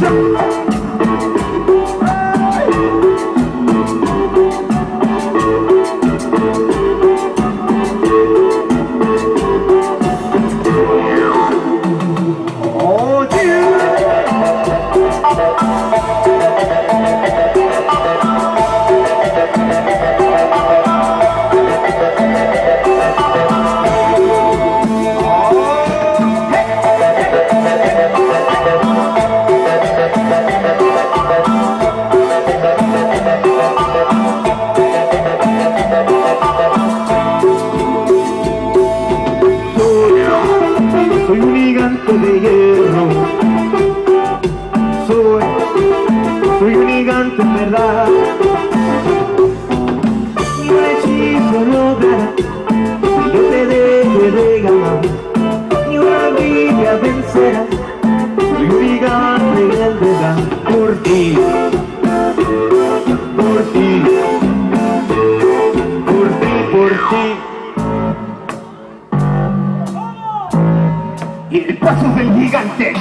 Soy un gigante de hierro, soy un gigante en verdad. Ni un hechizo logrará que yo te deje de ganar, ni una Biblia vencerá. Soy un gigante en verdad, por ti, por ti, por ti, por ti. Y el paso del gigante.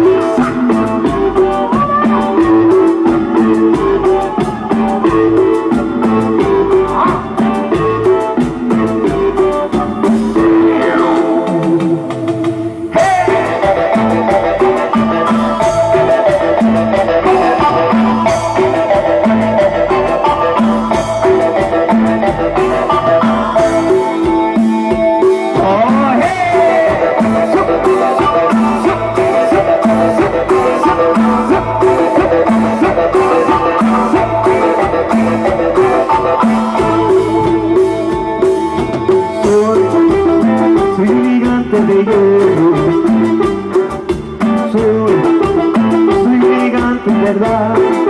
Soy un gigante de hierro, soy un gigante en verdad.